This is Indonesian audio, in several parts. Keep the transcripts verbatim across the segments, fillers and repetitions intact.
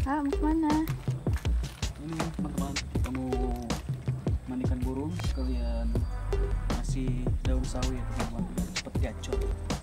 Kak, mau kemana? Ini teman-teman, kita mau mandikan burung sekalian ngasih daun sawi ya teman-teman, biar cepet gacor.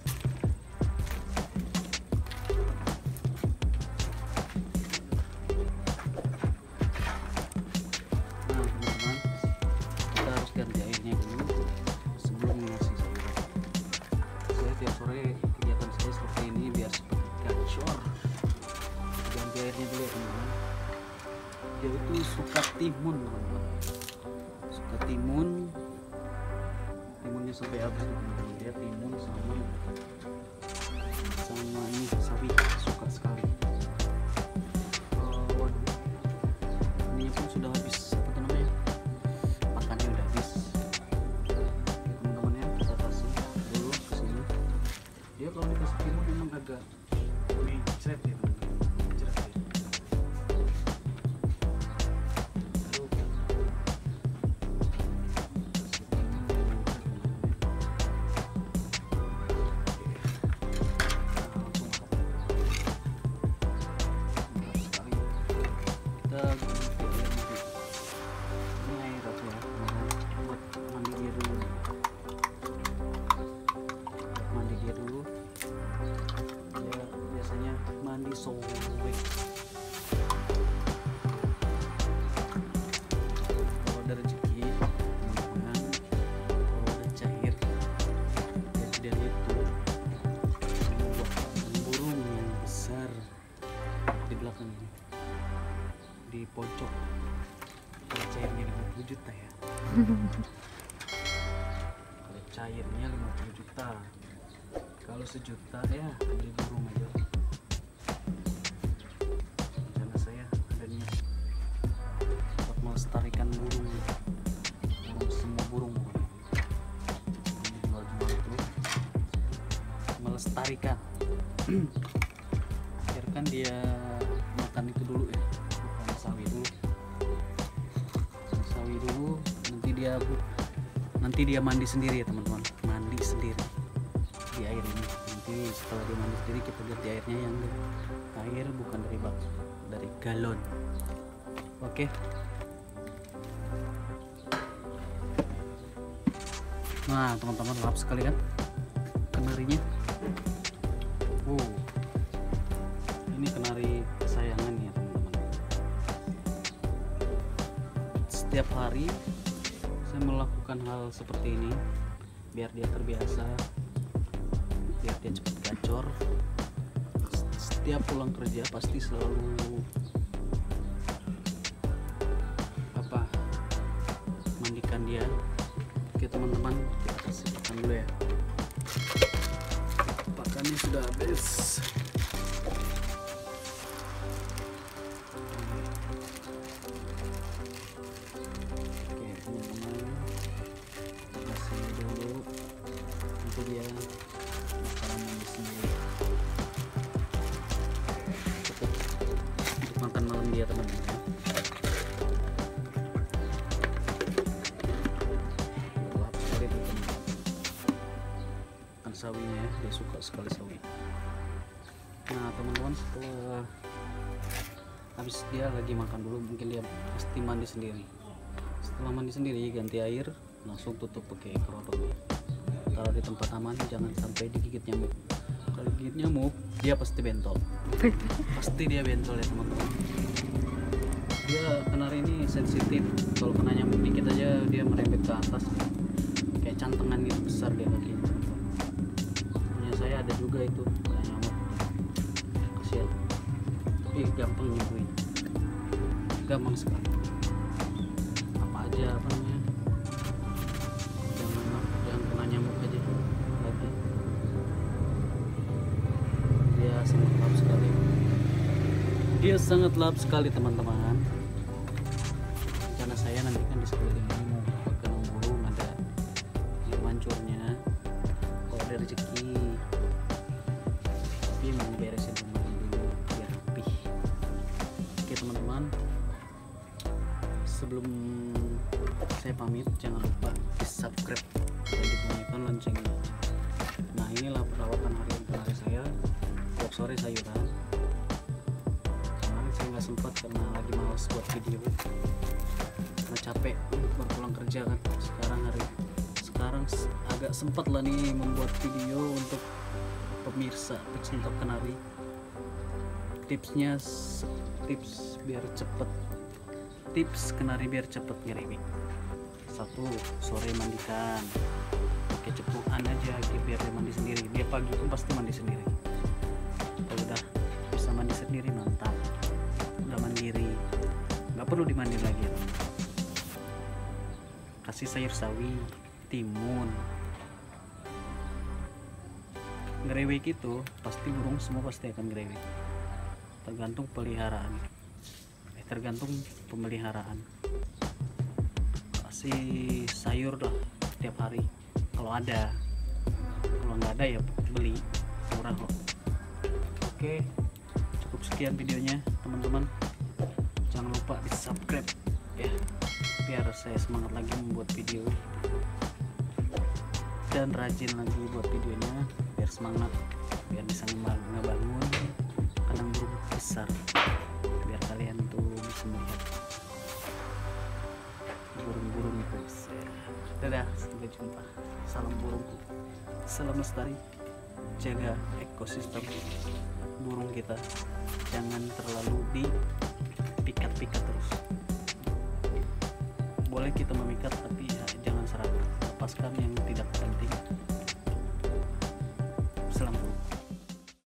Nah teman-teman, kita harus ganti airnya dulu sebelum ngasih sawi. Saya tiap sore kegiatan saya seperti ini biar cepet gacor. Ganti airnya dulu ya teman-teman. Dia itu suka timun teman-teman, suka timun timunnya sampai habis teman-teman. Dia timun sama sama ini sawi, suka sekali. Oh, waduh, ini pun sudah habis, apa tuh namanya, makannya udah habis teman-teman ya. Kita kasih dulu ke sini. Dia kalau dikasih timun memang agak ini ceret ya teman-teman. Mandi sowe. Kalau ada rezeki teman-teman, kalau ada cair ya tidak itu membuat burung yang besar di belakang ini, di pojok. Kalau cairnya lima puluh juta ya. Kalau cairnya lima puluh juta, kalau sejuta ya beli burung aja. Melestarikan burung, burung semua burung jual-jual itu, melestarikan. Biarkan dia makan itu dulu ya, makan sawi dulu, sawi dulu. Nanti dia nanti dia mandi sendiri ya teman-teman, mandi sendiri di air ini. Nanti setelah dia mandi sendiri, kita lihat di airnya yang air bukan dari bak, dari galon. Oke. Nah teman-teman, lap sekali kan kenarinya. Wow, ini kenari kesayangan ya teman-teman. Setiap hari saya melakukan hal seperti ini biar dia terbiasa, biar dia cepat gacor. Setiap pulang kerja pasti selalu apa mandikan dia. Oke teman-teman, kita kasih pakan dulu ya. Pakannya sudah habis. Oke teman-teman, kita kasih dulu, nanti dia bakalan mandi sendiri. Cukup untuk makan malam dia teman-teman ya. Sawinya ya, dia suka sekali sawi. Nah teman-teman, setelah habis dia lagi makan dulu, mungkin dia pasti mandi sendiri. Setelah mandi sendiri, ganti air, langsung tutup pakai kerodong. Taruh di tempat aman, jangan sampai digigit nyamuk. Kalau digigit nyamuk, dia pasti bentol. Pasti dia bentol ya teman-teman. Dia kenari ini sensitif, kalau kena nyamuk dikit aja dia merembet ke atas, kayak cantengan gitu besar dia kakinya. Saya ada juga itu kena nyamuk, kasihan, tapi gampang nyembuhin, gampang sekali. Apa aja apa namanya, jangan jangan kena nyamuk aja lagi. Dia sangat lap sekali, dia sangat lap sekali teman-teman. Rencana saya nanti kan di sekeliling ini mau pakai burung, ada yang mancurnya. Kalau ada rezeki, tapi mau beresin rumah dulu biar rapih. Oke teman-teman, sebelum saya pamit, jangan lupa di subscribe dan dibunyikan loncengnya. Nah inilah perawatan harian kenari saya. Tiap sore sayuran, kemarin saya nggak sempat karena lagi malas buat video, karena capek baru pulang kerja kan. Sekarang hari sekarang agak sempat lah nih membuat video untuk pemirsa pecinta kenari. Tipsnya, tips biar cepet, tips kenari biar cepet ngeriwik. Satu, sore mandikan pakai cepukan aja biar dia mandi sendiri. Dia pagi pun pasti mandi sendiri. Kalau udah bisa mandi sendiri mantap, udah mandiri, nggak perlu dimandi lagi. Kasih sayur sawi, timun. Ngerewek itu pasti burung semua pasti akan ngerewek, tergantung peliharaan, eh, tergantung pemeliharaan. Kasih sayur dah tiap hari kalau ada, kalau nggak ada ya beli, murah kok. Oke, cukup sekian videonya teman-teman, jangan lupa di subscribe ya biar saya semangat lagi membuat video dan rajin lagi buat videonya, biar semangat, biar bisa ngebangun kandang burung besar, biar kalian tuh bisa melihat burung-burung itu. Dadah, sampai jumpa. Salam burungku, salam lestari, jaga ekosistem burung kita, jangan terlalu dipikat-pikat terus. Boleh kita memikat tapi ya, jangan serakah, lepaskan yang tidak penting.